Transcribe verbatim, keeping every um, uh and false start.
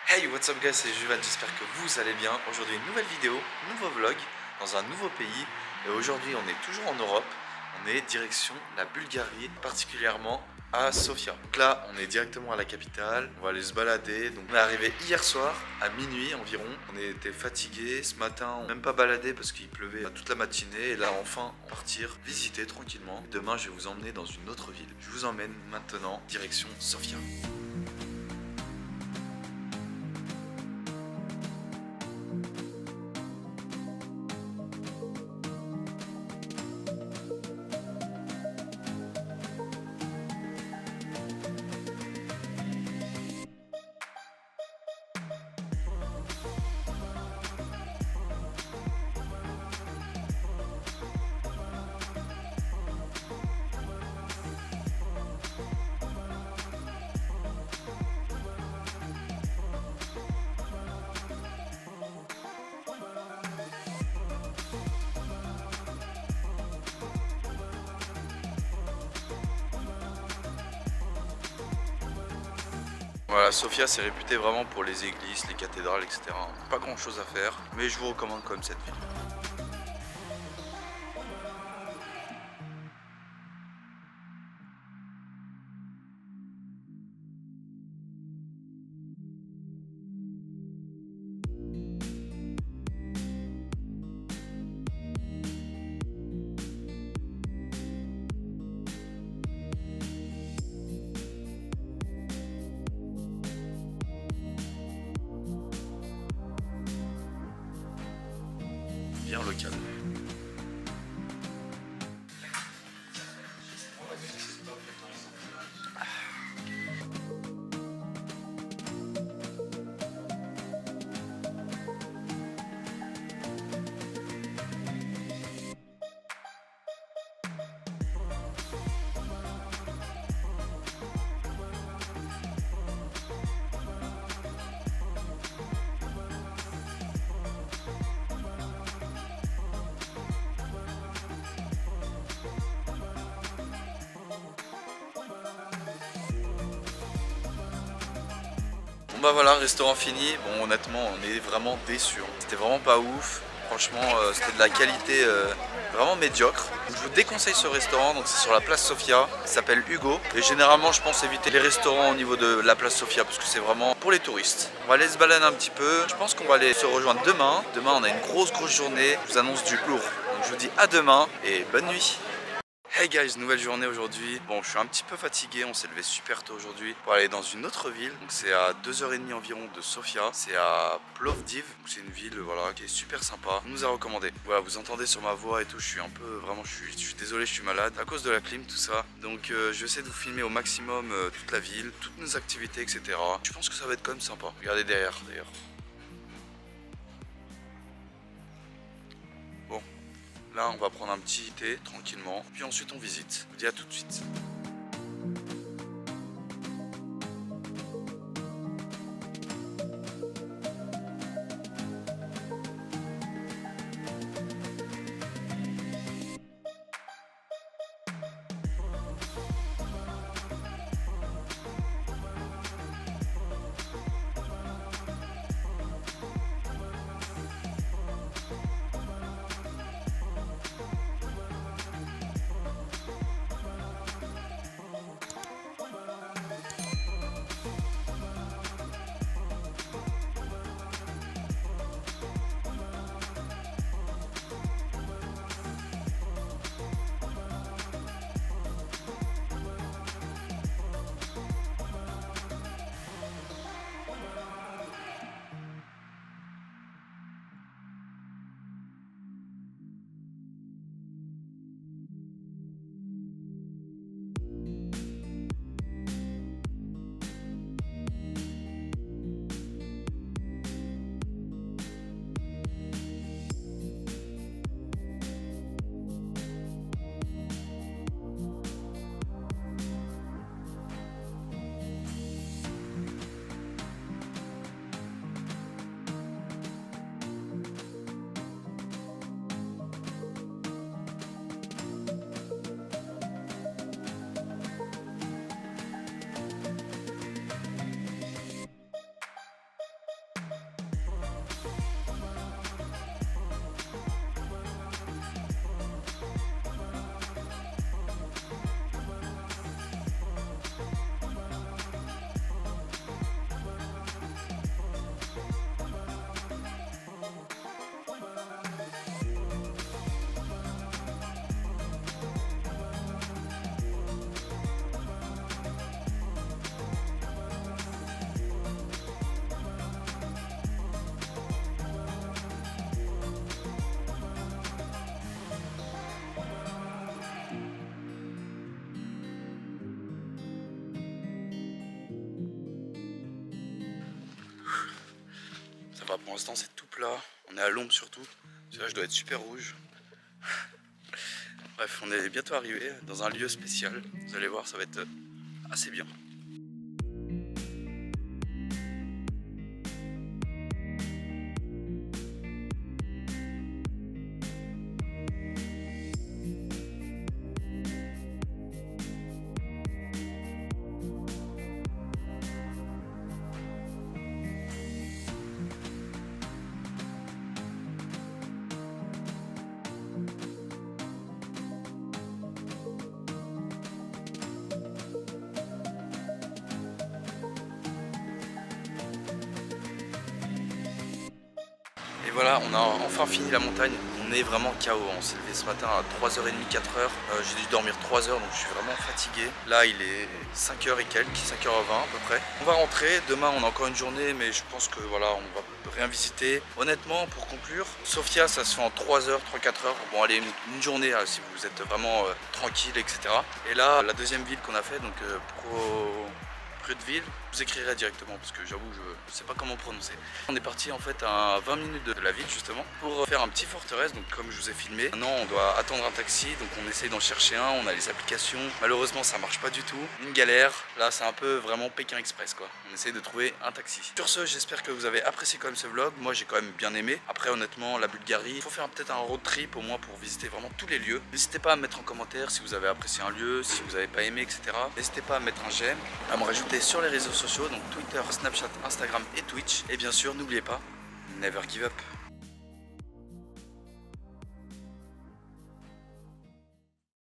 Hey, what's up guys, c'est Juvan, j'espère que vous allez bien. Aujourd'hui une nouvelle vidéo, nouveau vlog dans un nouveau pays. Et aujourd'hui on est toujours en Europe, on est direction la Bulgarie, particulièrement à Sofia. Donc là on est directement à la capitale, on va aller se balader. Donc on est arrivé hier soir à minuit environ, on était fatigué. Ce matin on n'a même pas baladé parce qu'il pleuvait toute la matinée. Et là enfin on va partir visiter tranquillement. Demain je vais vous emmener dans une autre ville. Je vous emmène maintenant direction Sofia. Voilà, Sofia c'est réputé vraiment pour les églises, les cathédrales, et cetera. Pas grand chose à faire, mais je vous recommande quand même cette ville. Bien local. Bon bah voilà, restaurant fini. Bon honnêtement on est vraiment déçus. C'était vraiment pas ouf. Franchement euh, c'était de la qualité euh, vraiment médiocre. Je vous déconseille ce restaurant, donc c'est sur la place Sofia. Il s'appelle Hugo. Et généralement je pense éviter les restaurants au niveau de la place Sofia parce que c'est vraiment pour les touristes. On va aller se balader un petit peu. Je pense qu'on va aller se rejoindre demain. Demain on a une grosse grosse journée. Je vous annonce du lourd. Donc je vous dis à demain et bonne nuit. Hey guys, nouvelle journée aujourd'hui. Bon, je suis un petit peu fatigué, on s'est levé super tôt aujourd'hui pour aller dans une autre ville. Donc c'est à deux heures trente environ de Sofia. C'est à Plovdiv. C'est une ville voilà, qui est super sympa. On nous a recommandé. Voilà, vous entendez sur ma voix et tout, je suis un peu vraiment, je suis, je suis désolé, je suis malade à cause de la clim, tout ça. Donc euh, je vais essayer de vous filmer au maximum euh, toute la ville, toutes nos activités, et cetera. Je pense que ça va être quand même sympa. Regardez derrière d'ailleurs. Bon. Là, on va prendre un petit thé tranquillement, puis ensuite on visite. Je vous dis à tout de suite. Pour l'instant c'est tout plat, on est à l'ombre surtout. Là je dois être super rouge. Bref, on est bientôt arrivé dans un lieu spécial. Vous allez voir, ça va être assez bien. Et voilà, on a enfin fini la montagne. On est vraiment K O. On s'est levé ce matin à trois heures trente, quatre heures. Euh, J'ai dû dormir trois heures, donc je suis vraiment fatigué. Là, il est cinq heures et quelques, cinq heures vingt à peu près. On va rentrer. Demain, on a encore une journée, mais je pense que voilà, on va rien visiter. Honnêtement, pour conclure, Sofia, ça se fait en trois heures, trois quatre heures. Bon, allez, une, une journée hein, si vous êtes vraiment euh, tranquille, et cetera. Et là, la deuxième ville qu'on a fait, donc euh, Pro... de ville, vous écrirez directement parce que j'avoue je ne sais pas comment prononcer. On est parti en fait à vingt minutes de la ville justement pour faire un petit forteresse, donc comme je vous ai filmé. Maintenant on doit attendre un taxi, donc on essaye d'en chercher un, on a les applications, malheureusement ça marche pas du tout, une galère. Là c'est un peu vraiment Pékin Express quoi, on essaye de trouver un taxi. Sur ce, j'espère que vous avez apprécié quand même ce vlog, moi j'ai quand même bien aimé. Après honnêtement la Bulgarie, il faut faire peut-être un road trip au moins pour visiter vraiment tous les lieux. N'hésitez pas à mettre en commentaire si vous avez apprécié un lieu, si vous n'avez pas aimé, et cetera. N'hésitez pas à mettre un j'aime, à me rajouter sur les réseaux sociaux, donc Twitter, Snapchat, Instagram et Twitch. Et bien sûr, n'oubliez pas, never give up.